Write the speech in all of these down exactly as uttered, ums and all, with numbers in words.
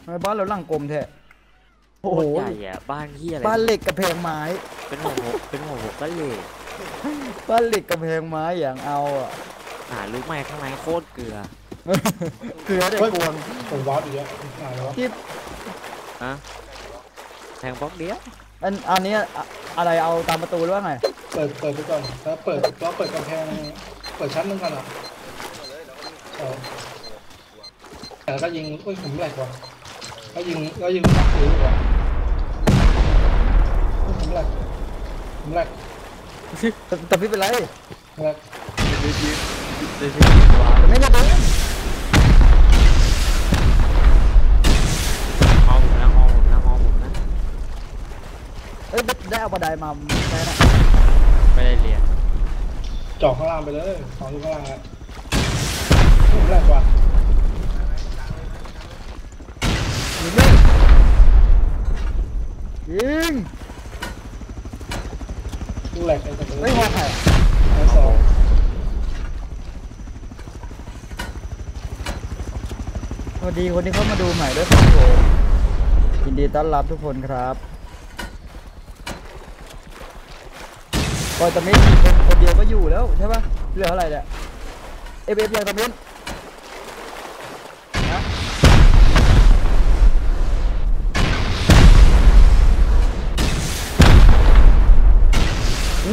บ้านเราหลังกลมแท้โอ้โหใหญ่อะบ้านที่อะไรบ้านเหล็กกับแพงไม้เป็นหัวเป็นหัวก็เหล็กบ้านเหล็กกับแพงไม้อย่างเอาอ่ะหาลูกไม้ข้างในโคตรเกลือเกลือได้กวงผมว้าวอีกแล้วที่ฮะแทงบล็อกเดียวอันอันนี้อะไรเอาตามประตูหรือว่าไงเปิดเปิดไปก่อนแล้วเปิดแล้วเปิดกำแพงเปิดชั้นนึงก่อนอ่ะแต่ก็ยิงอุ้ยผมแหลกว่ะก็ยิงก็ยิงตัดถือว่ะผมแหลกผมแหลกแต่พี่เป็นไรแหลกไม่ได้เป็นห้องนะห้องนะห้องนะเอ้ยได้เอาบันไดมาแค่นั้นไม่ได้เรียนจ่อข้างล่างไปเลยของอยู่ข้างล่างอ่ะผมแหลกว่ะยิงเลยยิงดูแหลกไอ้ตัวนี้ไม่พอใครไอ้สองสวัสดีคนที่เข้ามาดูใหม่ด้วยครับผมยินดีต้อนรับทุกคนครับก็ตอนนี้มีคนคนเดียวก็อยู่แล้วใช่ปะเหลืออะไรเนี่ยเอฟเอฟเลยตอนนี้นะอู้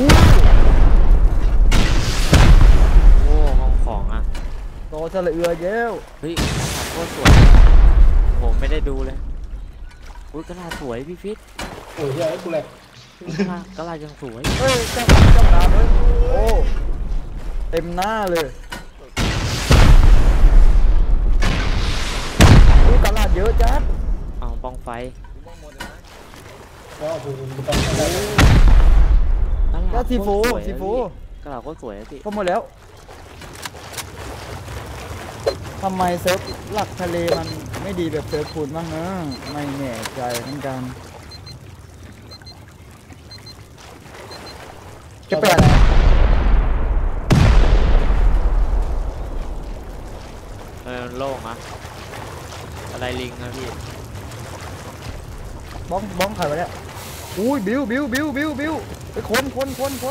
โอ้ห้องของอ่ะโตเฉลยเอือเย้วเฮ้ยกระดาษโคตรสวยผมไม่ได้ดูเลยอุ้ยกระดาษสวยพี่ฟิตโอ้ยไอ้กูแหลกกระดาษยังสวยเฮ้ยจ้องจ้องน้ำเลยโอ้เต็มหน้าเลยอู้กระดาษเยอะจัดเอาปองไฟก็ผมต้องได้ก็ซีฟูซีฟูกระดาษก็สวยสิก็หมดแล้วทำไมเซิร์ฟหลักทะเลมันไม่ดีแบบเซิร์ฟคูนบ้างนะไม่แน่ใจเหมือนกันจะเปลี่ยนอะไรเออโล่งอะอะไรลิงนะพี่บ้องบ้องใครวะเนี่ยอุ้ยบิวบิวบิวบิวบิวไปคนคนคนคน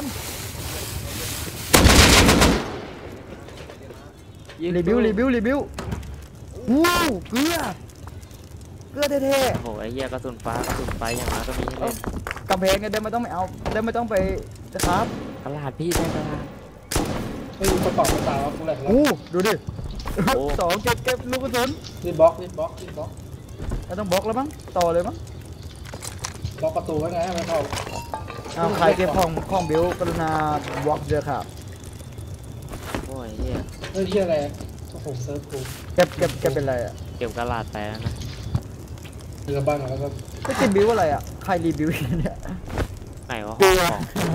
รีวิวรีวิวรีวิววู้เกลือเกลือเท่ๆโอ้ยไอ้เหี้ยกระสุนฟ้ากระสุนไฟอย่างมาก็มีให้เล่นกำแพงไงเดินไม่ต้องไม่เอาเดินไม่ต้องไปครับตลาดพี่ได้ตลาดเฮ้ยกระเป๋ากระตากูแหลกแล้วอู้ดูดิสองเก็บเก็บลูกกระสุนรีบล็อกรีบล็อกรีบล็อกไม่ต้องบล็อกแล้วมั้งต่อเลยมั้งล็อกประตูไว้ไงไม่เข้าเอาใครเก็บของของบิวกรุณาบล็อกเด้อครับโอ้ยเหี้ยเฮ้ยเหี้ยอะไรโอ้โหเซิร์ฟกูเก็บเก็บเก็บเป็นไรอ่ะเก็บกระดาษไปแล้วนะเรือบ้านแล้วก็ไม่กินบิวอะไรอ่ะใครรีวิวเนี่ยไหนวะเกลือ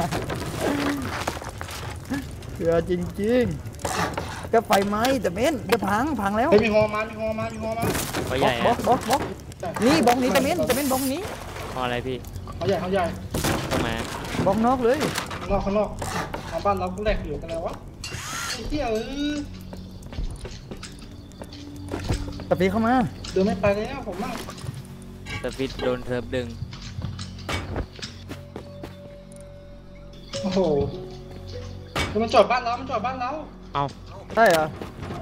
เกลือจริงๆก็ไฟไหม้แต่เม้นจะพังพังแล้วเฮ้ยมีฮอมามีฮอมามีฮอมาเขาใหญ่บล็อกบล็อกบล็อกนี่บล็อกนี้จะเม้นจะเม้นบล็อกนี้ฮออะไรพี่เขาใหญ่เขาใหญ่ทำไมบล็อกนอกเลยข้างนอกข้างนอกทางบ้านเราแหลกอยู่กันแล้ววะไอ้เหี้ยเออตะปีเข้ามาเดินไม่ไปแล้วผมมั่งสปิดโดนเทิร์ฟดึงโอ้โหมันจอดบ้านเรามันจอดบ้านเราเอาใช่เหรอ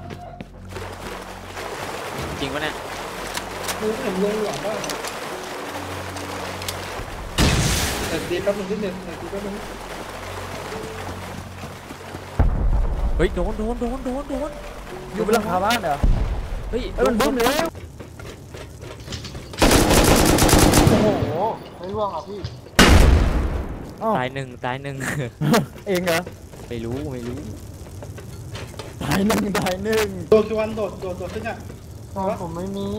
จริงปะเนี่ยดูเห็นเลยหลังบ้านแต่ดีแป๊บนึงนิดเดียวแต่ดีแป๊บนึงเฮ้ยโดนโดนโดนโดนโดนอยู่บนหลังคาบ้านเหรอเฮ้ยมันบึ้มเลยโอ้โหไม่ร่วงอ่ะพี่ตายหนึ่งตายหนึ่งเองเหรอไม่รู้ไม่รู้ตายหนึ่งตายหนึ่งโดดกี่วันโดดโดดโดดขึ้นอ่ะตอนผมไม่มี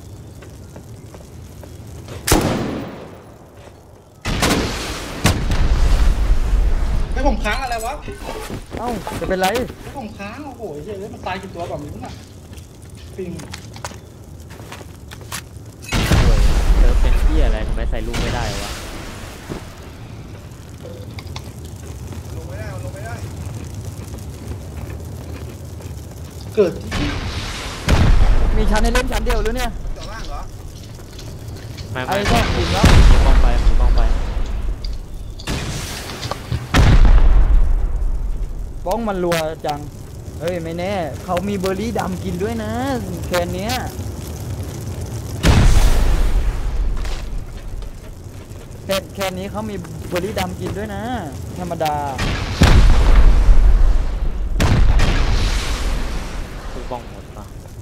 ให้ผมค้างอะไรวะเอ้าจะเป็นไรให้ผมค้างโอ้โหเฮ้ยมันตายกี่ตัวแบบนี้น่ะปิงเธอเป็นที่อะไรทำไมใส่ลูกไม่ได้วะลงไม่ได้ลงไม่ได้เกิดมีชั้นให้เล่นชั้นเดียวหรือเนี่ยจอดล่างเหรอไม่ไอ้ไม่ต้องยิงแล้วมีกล้องไปมีกล้องไปบ้องมันรัวจังเฮ้ยไม่แน่เขามีเบอร์รี่ดำกินด้วยนะแคนเนี้ยแคนแคนนี้เขามีเบอร์รี่ดำกินด้วยนะธรรมดาคือกล้องหมดปะ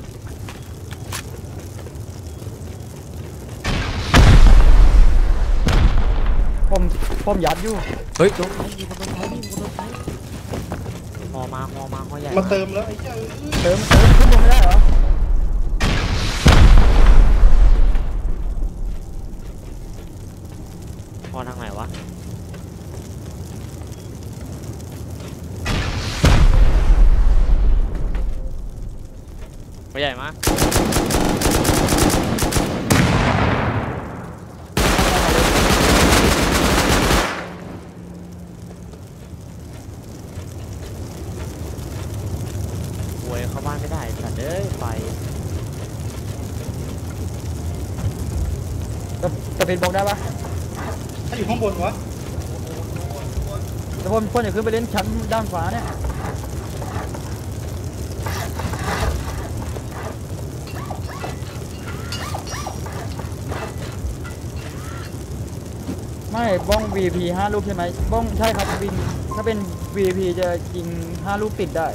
ผมผมยัดอยู่เฮ้ยโดนไฟมีคนโดนไฟมีคนโดนไฟฮอมาฮอมาฮอใหญ่มาเติมแล้วไอ้เจ้าเติมเติมขึ้นลงไม่ได้เหรอฮอทางไหนวะฮอใหญ่มาหวยเข้าบ้านไม่ได้สัตว์เอ้ยไฟจะจะเป็นบอกได้ปะถ้าอยู่ข้างบนวะแต่ผมคนอยากขึ้นไปเล่นชั้นด้านฟ้าเนี่ยไม่บ้อง วี พี ห้าลูกใช่ไหมบ้องใช่ครับวินถ้าเป็น วี พี จะยิงห้าลูกติดได้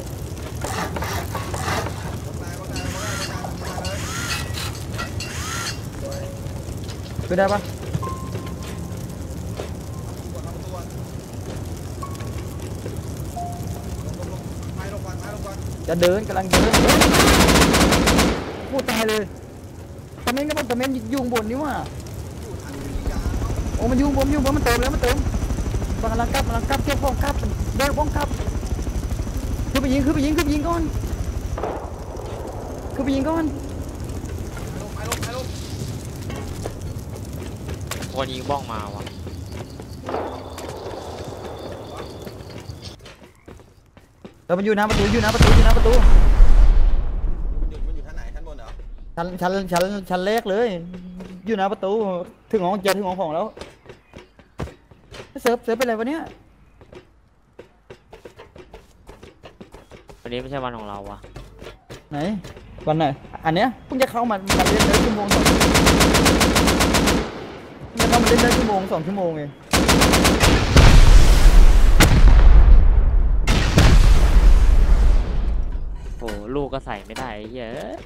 ขึ้นได้ปะจะเดินกำลังเดินพูดตายเลยตะเม้นก็มันตะเม้นยุงบนนี่ว่าโอ้มันยุงบนยุงบนมันเติมแล้วมันเติมมันกำลังกลับกำลังกลับเทียบป้องกลับเดินป้องกลับคือไปยิงคือไปยิงคือไปยิงก่อนคือไปยิงก่อนคนยิงบ้องมาวะแล้วมันอยู่หน้าประตูอยู่หน้าประตูอยู่หน้าประตูอยู่มันอยู่ชั้นไหนชั้นบนเหรอชั้นชั้นชั้นชั้นแรกเลย อยู่หน้าประตูถึงห้องเจ็ดถึงห้องของแล้วเซิร์ฟเซิร์ฟเป็นไรวะเนี่ยวันนี้ไม่ใช่วันของเราวะไหนวันไหนอันเนี้ยเพิ่งจะเข้ามามาเล่นได้ชั่วโมงสองเพิ่งจะเข้ามาเล่นได้ชั่วโมงสองชั่วโมงเองโอ้ลูกก็ใส่ไม่ได้ไอ้เหี้ยเอ้ย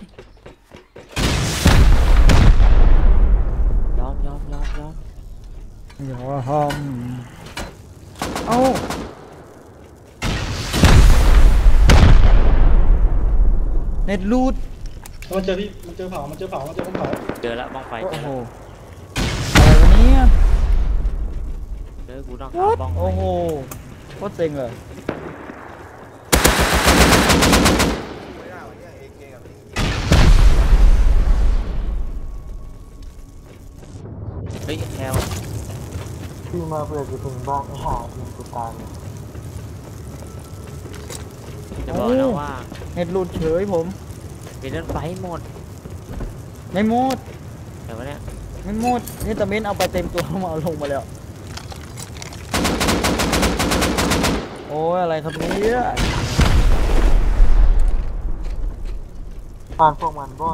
ยอมยอมยอมยอมอย่าทำเอ้าเน็ตรูดมันเจอพี่มันเจอเผามันเจอเผามันเจอคนเผาเจอแล้วบ้องไฟเจโอ้อโหแล้วอะไรวะเนี่ยเจอกูต้องหา What? บ้องไฟโอ้โหโคตรเซ็งเลยไม่ได้วันนี้เอเคกับเฮ้ยแคลพี่มาเพื่อจะถึงบ้านไอ้หาถึงกูตายเลยจะบอกนะว่าเน็ตรูดเฉยผมมีเรื่องไฟหมดไม่หมดแต่ว่าเนี่ยไม่หมดนี่ตะเม้นเอาไปเต็มตัวมาเอาลงมาแล้วโอ้ยอะไรครับเนี่ยผ่านพวกมันบ้อน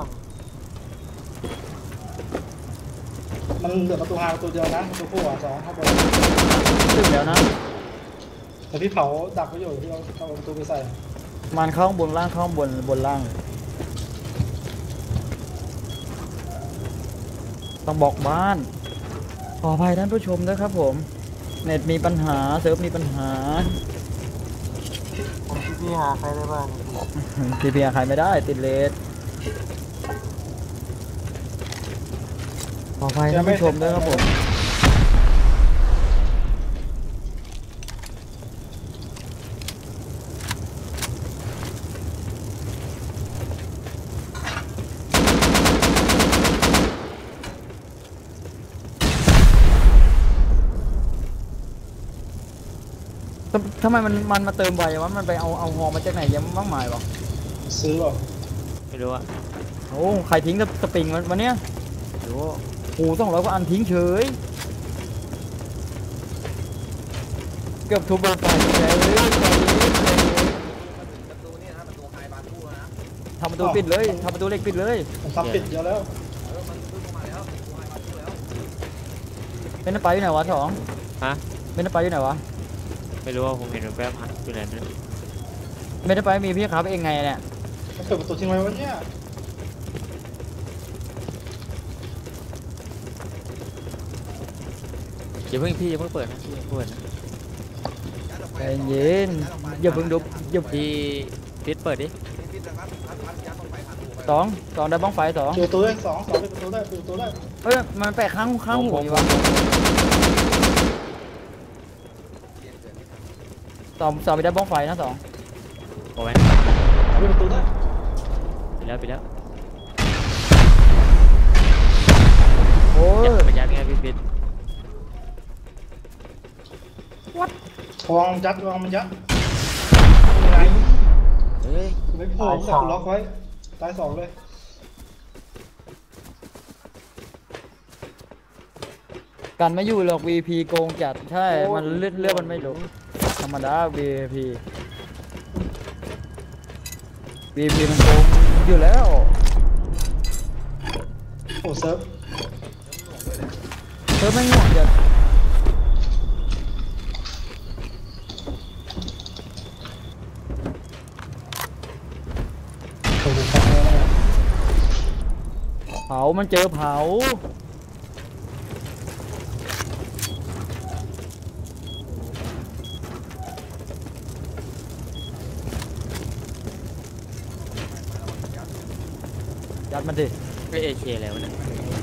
มันเหลือประตูหาประตูเดียวนะประตูคู่อ่ะสองข้างบนถึงแล้วนะแต่พี่เผาดักไว้อยู่ที่เราเอาประตูไปใส่มันเข้าข้างบนล่างเข้าข้างบนบนล่าง ต้องบอกบ้านขออภัยท่านผู้ชมด้วยครับผม เน็ตมีปัญหาเซิร์ฟมีปัญหาผมที่พี่หาใครได้บ้างพี่ทีพีใครไม่ได้ติดเลสขออภัยท่านผู้ชมด้วยครับผม ทำทำไมมันมันมาเติมไววะมันไปเอาเอาฮอมาจากไหนเยังมากมายวะซื้อเปล่าไม่รู้อะโอ้ใครทิ้งสปริงวันวันเนี้ยไม่รู้โอ้โอ้สองร้อยกว่าอันทิ้งเฉยเกือบทุบเบอร์ไฟเลยประตูนี่นะประตูไฮบาร์ทูนะทำประตูปิดเลยทำประตูเหล็กปิดเลยผมซับปิดเยอะแล้วเออมันขึ้นมาแล้วประตูไฮบาร์ทูแล้วเป็นน้ำปลาอยู่ไหนวะสองฮะเป็นน้ำปลาอยู่ไหนวะไม่รู้ว่าผมเห็นแวบๆหันอยู่ไหนนั่นไม่ได้ไปมีพี่ครับเองไงเนี่ยมันเปิดประตูทิ้งไว้วะเนี่ยอย่าเพิ่งพี่อย่าเพิ่งเปิดนะพี่อย่าเพิ่งเปิดนะใจเย็นอย่าเพิ่งดุอย่าพี่พิษเปิดดิพิษนะครับพัดพัดยัดลงไปผ่านหูไปสองสองได้บ้องไฟสองเปิดประตูได้สองสองเปิดประตูได้เปิดประตูได้เอ้ยมันแปะข้างข้างหูอยู่วะสองสองไปได้บ้องไฟนะสองโอ้ยเอาเปิดประตูได้ไปแล้วไปแล้วโอ้ยัยดไปยัดไงพี่พิษวางยัดวางมันยัดยังไงเฮ้ยไม่โผล่แต่กูล็อกไว้ตายสองเลยกันไม่อยู่หรอก วี พี โกงจัดใช่มันเลือดเลือดมันไม่ลงธรรมดา วี พี วี พี มันโกงอยู่แล้วโอ้เซิร์ฟเธอไม่ง่วงจัดโอ้โหฟังแล้วนะเผามันเจอเผายัดมันดิไม่เอเคแล้วนะ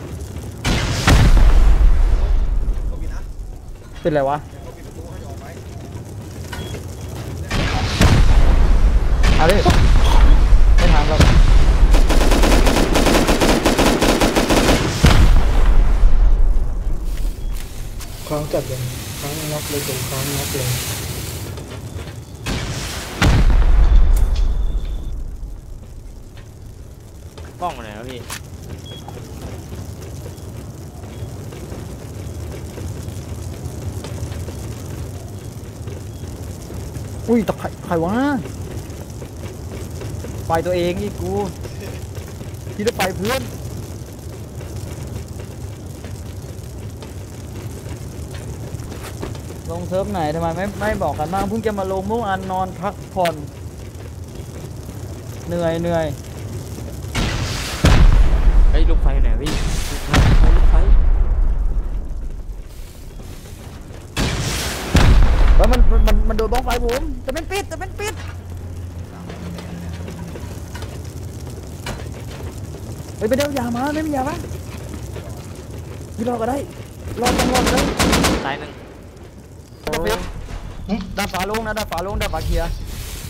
ก็มีนะเป็นไรวะก็มีประตูให้ออกไปเอาดิไม่ทางเราครั้งจัดเลยครั้งน็อกเลยจนครั้งน็อกเลยกล้องไหนวะพี่อุ้ยตะไคร่ใครวะไปตัวเองอีกกูที่จะไปเพื่อนลงเซิร์ฟไหนทำไมไม่ไม่บอกกันบ้างเพิ่งจะมาลงเมื่อวานนอนพักผ่อนเหนื่อยเหนื่อยเฮ้ยลูกไฟอยู่ไหนพี่ลูกไฟแล้วมันมันมันมันโดนบล็อกไฟผมแต่เป็นปิดแต่เป็นปิดเฮ้ยไปเดี๋ยวยามาไม่มียาปะพี่รอก็ได้รอจังรอก็ได้ตายหนึ่งดับฝาลงนะดับฝาลงดับฝาเคลียร์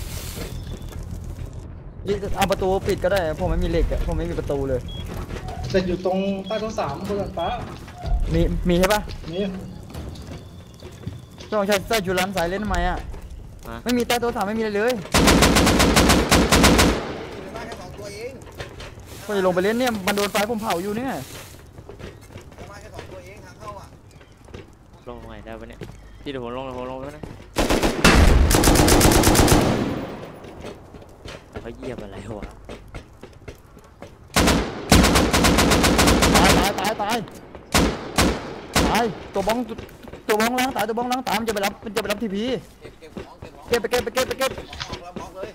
นี่เอาประตูปิดก็ได้ผมไม่มีเหล็กอะผมไม่มีประตูเลยเสร็จอยู่ตรงใต้ต้นสามบนดาดฟ้ามีมีใช่ปะนี่ต้องใช้ใส่จุลันสายเล่นทำไมอะไม่มีใต้โต๊ะสามไม่มีอะไรเลยมีในบ้านแค่สองตัวเองก็จะลงไปเล่นเนี่ยมันโดนไฟผมเผาอยู่เนี่ยในบ้านแค่สองตัวเองทางเข้าอ่ะลงตรงไหนได้ปะเนี่ยพี่เดี๋ยวผมลงเดี๋ยวผมลงแล้วนะเขาเหยียบอะไรวะตายตายตายตายตายตัวบ้องตัวบ้องล้างตายตัวบ้องล้างตายมันจะไปรับมันจะไปรับทีพีเก็บเก็บของเก็บของเก็บไปเก็บไปเก็บไปเก็บออกแล้วบล็อกเลย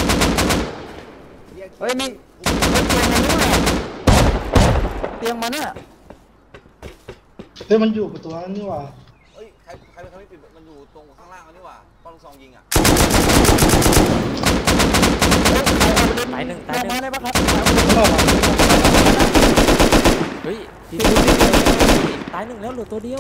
เฮ้ยมีเตียงมันเนี่ยเตียงมันเนี่ยเฮ้ยมันอยู่ประตูนั้นนี่หว่าเฮ้ยใครใครเป็นใครไม่ปิดมันอยู่ตรงข้างล่างแล้วนี่หว่าป้อมลูกซองยิงอ่ะตายหนึ่งตาตาย ยหนึ่งมาได้ปะครับไม่รอดหรอกเฮ้ยพี่ตายหนึ่งแล้วเหลือตัวเดียว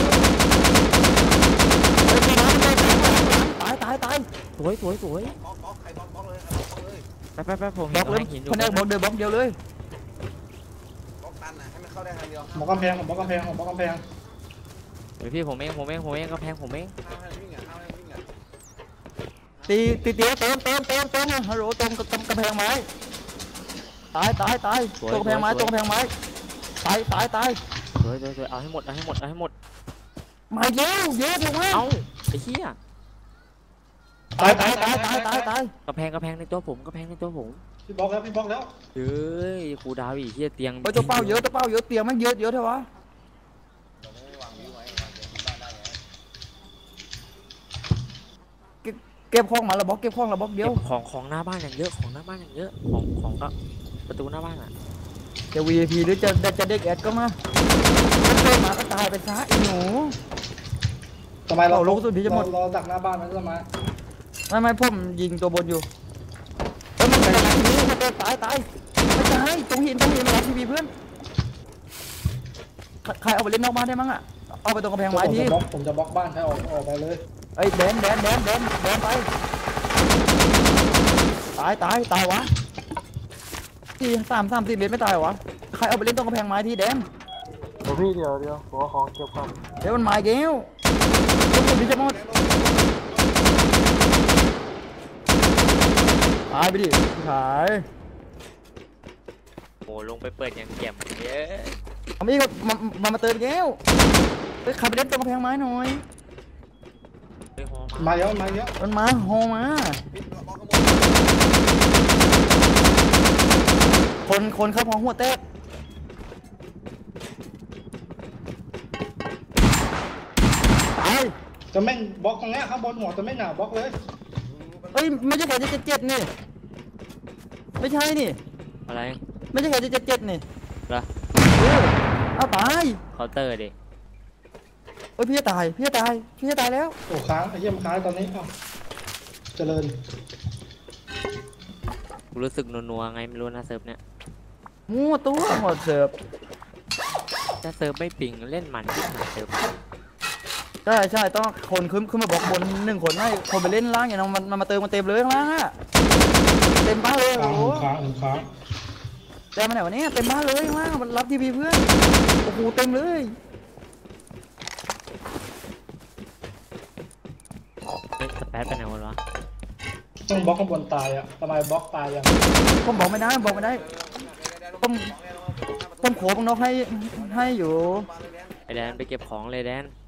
ตายตายตายสวยสวยสวยบล็อกบล็อกใครบล็อกบล็อกเลยใครบล็อกบล็อกเลยไปไปไปผมบเห็ล็อน กเลยหินอยู่คนแรกบล็อกเดินบล็อกเดียวเลยบล็อกตันนะให้มันเข้าได้ทางเดียวหมอกำแพงหมอกำแพงหมอกำแพงเดี๋ยวพี่ผมเองผมเองผมเองก็แพงผมเองห้ามให้มันวิ่งอ่ะห้ามให้มันวิ่งอ่ะตีตีเตี้ยเติมเติมเติมเติมฮัลโหลตรงตรงกระแพงไม้ตายตายตายตรงกระแพงไม้ตรงกระแพงไม้ตายตายตายสวยสวยสวยเอาให้หมดเอาให้หมดเอาให้หมดมาเยอะเยอะถูกไหมเอ้าไอ้เหี้ยตายตาตาย ยตาตาย ยตายตายตายกระแพงกระแพงในตัวผมกระแพงในตัวผมพี่บล็อกแล้วพี่บล็อกแล้วเฮ้ยกูดาวอีกเหี้ยเตียงเฮ้ยตัวเป้าเยอะตัวเป้าเยอะเตียงมันเยอะเยอะเท่าวะเราไม่ได้วางวิวไว้วางเดี๋ยวที่บ้านได้ไงเก็บของมาละบล็อกเก็บของละบล็อกเดีเดี๋ยยว วของของหน้าบ้านอย่างเยอะของหน้าบ้านอย่างเยอะของของก็ประตูหน้าบ้านอ่ะจะ วี ไอ พี หรือจะจะเด็กแอดก็มาเติมมาก็ตายไปซะอีหนูทำไมเราเอาลงสุดที่จะหมดเราดักหน้าบ้านมันทำไมไม่ไม่ผมยิงตัวบนอยู่เฮ้ยมันไปทางนี้มันเดินตายตายไม่ใช่ตรงหินตรงหินมารับทีวีเพื่อนใครใครเอาไปเล่นนอกบ้านได้มั้งอ่ะเอาไปตรงกำแพงผมไม้ทีจะบล็อกผมจะบล็อกบ้านให้ออกออกไปเลยเอ้ยแดนแดนแดนแดนแดนไปตายตายตายวะที่สามสามสี่เมตรไม่ตายวะใครเอาไปเล่นตรงกำแพงไม้ทีแดนเดี๋ยวพี่เดี๋ยวเดี๋ยวผมเอาของเก็บก่อนเดี๋ยวมันมาอีกแล้วทุกคนที่จะหมดตายไปดิขายโอ้ลงไปเปิดอย่างแจ่มเย้ยเอามีก็มามามาเติมอีกแล้วเฮ้ยขับไปเล่นตรงกำแพงไม้หน่อยไปหอมามาเยอะมาเยอะมันมาโฮมาพี่บล็อกข้างบนคนคนเข้าพองหัวแตกตายจะแม่งบล็อกตรงเนี้ยข้างบนหัวจะไม่หนาบล็อกเลยเฮ้ยไม่ใช่แค่จะเจ็ดเจ็ดนี่ไม่ใช่นี่อะไรไม่ใช่แค่จะเจ็ดเจ็ดนี่เหรอเออเอาตายเคาน์เตอร์ดิเฮ้ยพี่จะตายพี่จะตายพี่จะตายแล้วโอ้ค้างไอ้เหี้ยมันค้างตอนนี้อ้าวเจริญกูรู้สึกนัวๆไงไม่รู้นะเซิร์ฟเนี่ยมั่วตัวหมดเสิร์ฟถ้าเซิร์ฟไม่ปิงเล่นมันที่ไหนเซิร์ฟใช่ใช่ต้องคนขึ้นขึ้นมาบอกบนหนึ่งคนให้คนไปเล่นล่างอย่างนั้นมันมันมาเติมมันเต็มเลยข้างล่างอะเต็มบ้านเลยค้าโอ้งโหค้างค้างแต่มาไหนวะเนี่ยเต็มบ้านเลยข้างล่างมันรับทีวีเพื่อนโอ้โหเต็มเลยเฮ้ยสแปซไปไหนหมดวะต้องบล็อกข้างบนตายอ่ะทำไมบล็อกตายยังผมบอกไม่ได้บอกไม่ได้ผมผมโขบังนกให้ให้อยู่ไอแดนไปเก็บของเลยแดน